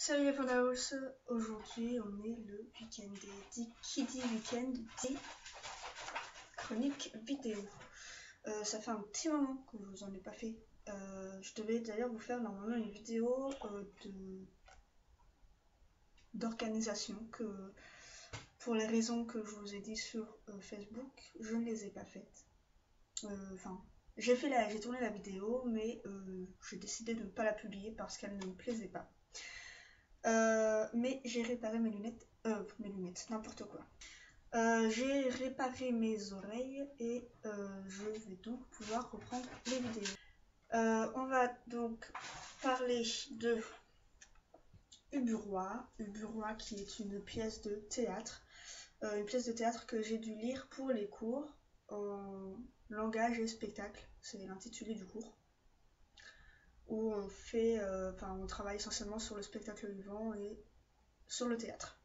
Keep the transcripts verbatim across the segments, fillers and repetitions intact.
Salut les Fondaos, aujourd'hui on est le week-end et qui dit week-end dit chronique vidéo. Euh, ça fait un petit moment que je vous en ai pas fait. Euh, je devais d'ailleurs vous faire normalement une vidéo euh, de d'organisation que pour les raisons que je vous ai dit sur euh, Facebook, je ne les ai pas faites. Enfin, euh, j'ai fait la, j'ai tourné la vidéo, mais euh, j'ai décidé de ne pas la publier parce qu'elle ne me plaisait pas. Euh, mais j'ai réparé mes lunettes, euh, mes lunettes, n'importe quoi. Euh, j'ai réparé mes oreilles et euh, je vais donc pouvoir reprendre les vidéos. Euh, on va donc parler de Ubu-Roi, Ubu-Roi qui est une pièce de théâtre, euh, une pièce de théâtre que j'ai dû lire pour les cours en langage et spectacle, c'est l'intitulé du cours, où on fait, euh, enfin on travaille essentiellement sur le spectacle vivant et sur le théâtre.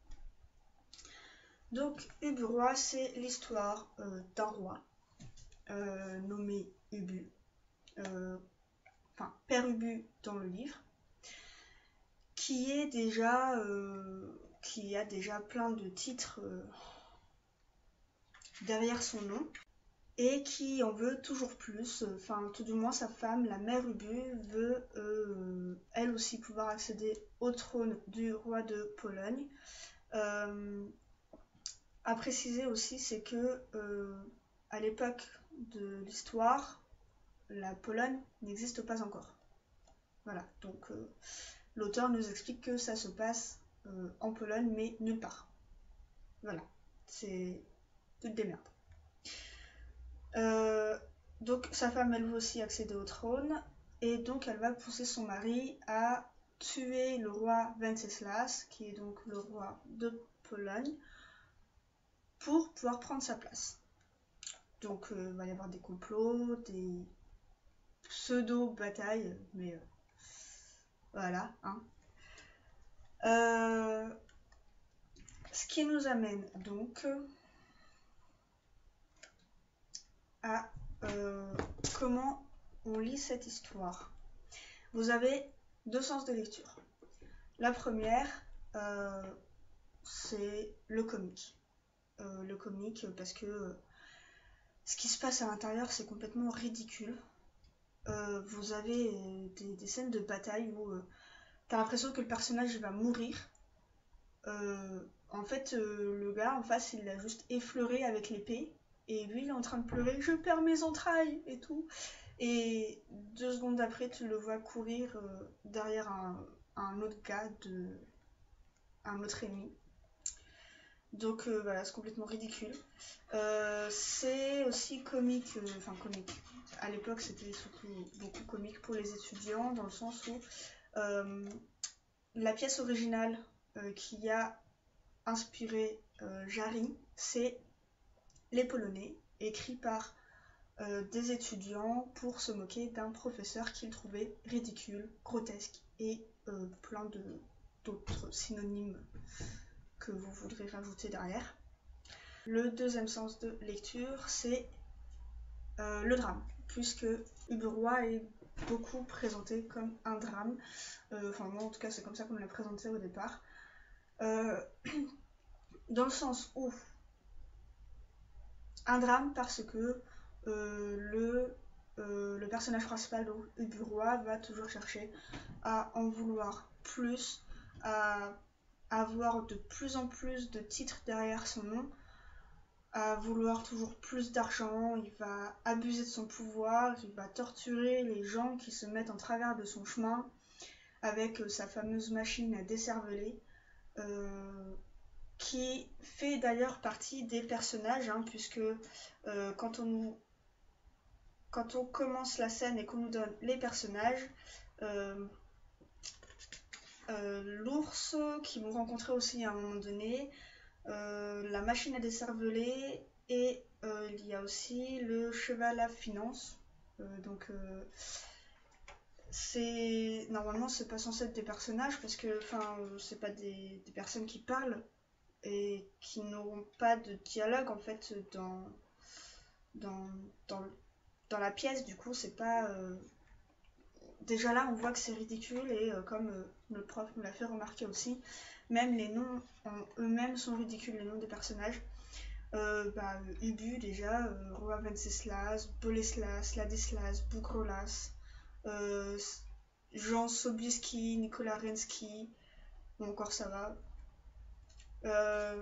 Donc Ubu-Roi, c'est l'histoire euh, d'un roi euh, nommé Ubu, euh, enfin Père Ubu dans le livre, qui est déjà, euh, qui a déjà plein de titres euh, derrière son nom et qui en veut toujours plus. Enfin, tout du moins sa femme, la mère Ubu, veut euh, elle aussi pouvoir accéder au trône du roi de Pologne. Euh, à préciser aussi, c'est que euh, à l'époque de l'histoire, la Pologne n'existe pas encore. Voilà, donc euh, l'auteur nous explique que ça se passe euh, en Pologne, mais nulle part. Voilà, c'est toute des merdes. Euh, donc sa femme, elle veut aussi accéder au trône, et donc elle va pousser son mari à tuer le roi Wenceslas, qui est donc le roi de Pologne, pour pouvoir prendre sa place. Donc il euh, va y avoir des complots, des pseudo-batailles, mais euh, voilà, hein. Euh, ce qui nous amène donc à euh, comment on lit cette histoire. Vous avez deux sens de lecture. La première, euh, c'est le comique. Euh, le comique parce que euh, ce qui se passe à l'intérieur, c'est complètement ridicule. Euh, vous avez des, des scènes de bataille où euh, t'as l'impression que le personnage va mourir. Euh, en fait, euh, le gars en face, il l'a juste effleuré avec l'épée. Et lui, il est en train de pleurer, je perds mes entrailles et tout. Et deux secondes après, tu le vois courir euh, derrière un, un autre gars, de, un autre ennemi. Donc euh, voilà, c'est complètement ridicule. Euh, c'est aussi comique, euh, enfin comique. À l'époque, c'était surtout beaucoup comique pour les étudiants, dans le sens où euh, la pièce originale euh, qui a inspiré euh, Jarry, c'est Les Polonais, écrit par euh, des étudiants pour se moquer d'un professeur qu'ils trouvaient ridicule, grotesque et euh, plein de d'autres synonymes que vous voudrez rajouter derrière. Le deuxième sens de lecture, c'est euh, le drame, puisque Ubu-Roi est beaucoup présenté comme un drame. Euh, enfin, moi en tout cas, c'est comme ça qu'on l'a présenté au départ. Euh, dans le sens où un drame parce que euh, le, euh, le personnage principal, donc Ubu-Roi, va toujours chercher à en vouloir plus, à avoir de plus en plus de titres derrière son nom, à vouloir toujours plus d'argent, il va abuser de son pouvoir, il va torturer les gens qui se mettent en travers de son chemin avec sa fameuse machine à décerveler, euh, qui fait d'ailleurs partie des personnages, hein, puisque euh, quand, on nous, quand on commence la scène et qu'on nous donne les personnages, euh, euh, l'ours qui vous rencontrez aussi à un moment donné, euh, la machine à décerveler, et euh, il y a aussi le cheval à finance. Euh, donc euh, c'est normalement c'est pas censé être des personnages parce que enfin c'est pas des, des personnes qui parlent et qui n'auront pas de dialogue en fait dans dans dans, dans la pièce. Du coup c'est pas euh... déjà là on voit que c'est ridicule et euh, comme euh, notre prof nous l'a fait remarquer aussi. Même les noms en eux-mêmes sont ridicules, les noms des personnages. Euh, bah, Ubu déjà, euh, Roi Venceslas, Boleslas, Ladislas, Bougrolas, euh, Jean Sobieski, Nicolas Rensky, bon encore ça va. Euh,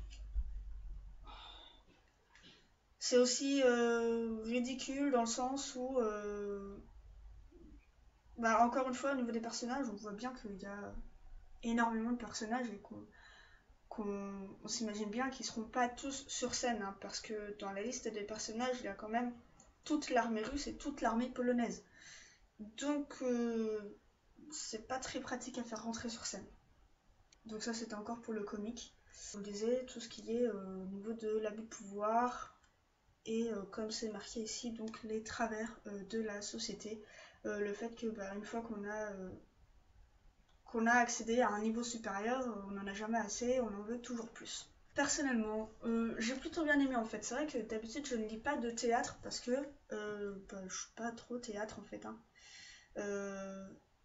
c'est aussi euh, ridicule dans le sens où, euh, bah, encore une fois au niveau des personnages, on voit bien qu'il y a énormément de personnages et qu'on qu'on on s'imagine bien qu'ils seront pas tous sur scène, hein, parce que dans la liste des personnages, il y a quand même toute l'armée russe et toute l'armée polonaise. Donc, euh, c'est pas très pratique à faire rentrer sur scène. Donc ça, c'était encore pour le comique. Je vous disais, tout ce qui est euh, au niveau de l'abus de pouvoir, et euh, comme c'est marqué ici, donc les travers euh, de la société. Euh, le fait que, bah, une fois qu'on a... Euh, qu'on a accédé à un niveau supérieur, on n'en a jamais assez, on en veut toujours plus. Personnellement, euh, j'ai plutôt bien aimé en fait. C'est vrai que d'habitude je ne lis pas de théâtre parce que euh, bah, je suis pas trop théâtre en fait. Hein. Euh,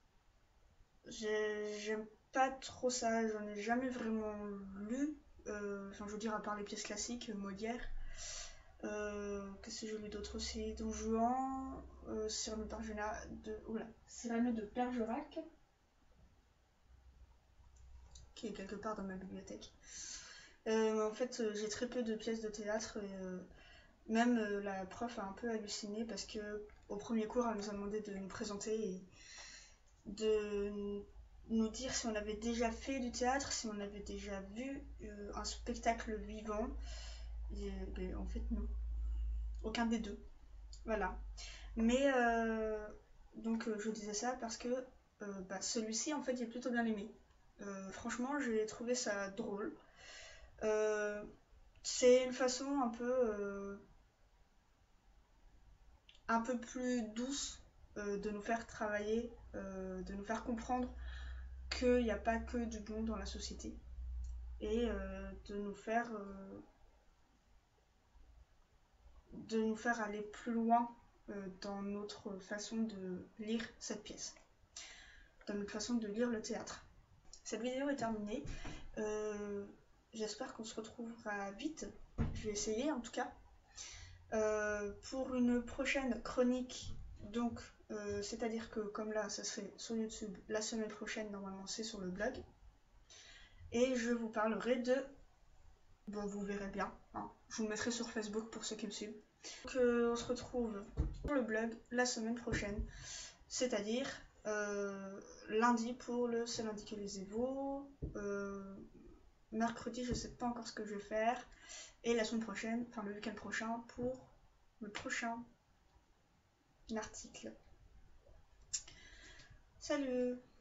J'aime pas trop ça, j'en ai jamais vraiment lu. Euh, enfin, je veux dire, à part les pièces classiques, Molière. Euh, Qu'est-ce que j'ai lu d'autre aussi? Don Juan, euh, Cyrano de Bergerac, de, oula, Cyrano de Bergerac, qui est quelque part dans ma bibliothèque. Euh, en fait, euh, j'ai très peu de pièces de théâtre et euh, même euh, la prof a un peu halluciné parce que au premier cours, elle nous a demandé de nous présenter et de nous dire si on avait déjà fait du théâtre, si on avait déjà vu euh, un spectacle vivant. Et, ben, en fait, non. Aucun des deux. Voilà. Mais euh, donc, euh, je disais ça parce que euh, bah, celui-ci, en fait, j'ai plutôt bien aimé. Euh, franchement, j'ai trouvé ça drôle. Euh, c'est une façon un peu, euh, un peu plus douce euh, de nous faire travailler, euh, de nous faire comprendre qu'il n'y a pas que du bon dans la société et euh, de nous faire euh, de nous faire aller plus loin euh, dans notre façon de lire cette pièce, dans notre façon de lire le théâtre. Cette vidéo est terminée. Euh, J'espère qu'on se retrouvera vite. Je vais essayer en tout cas. Euh, pour une prochaine chronique, donc, euh, c'est-à-dire que comme là, ça serait sur YouTube, la semaine prochaine, normalement, c'est sur le blog. Et je vous parlerai de... Bon, vous verrez bien. Hein. Je vous mettrai sur Facebook pour ceux qui me suivent. Donc, euh, on se retrouve sur le blog la semaine prochaine, c'est-à-dire euh, lundi pour le C'est lundi que les Évos, euh, mercredi, je sais pas encore ce que je vais faire, et la semaine prochaine, enfin le week-end prochain, pour le prochain article. Salut!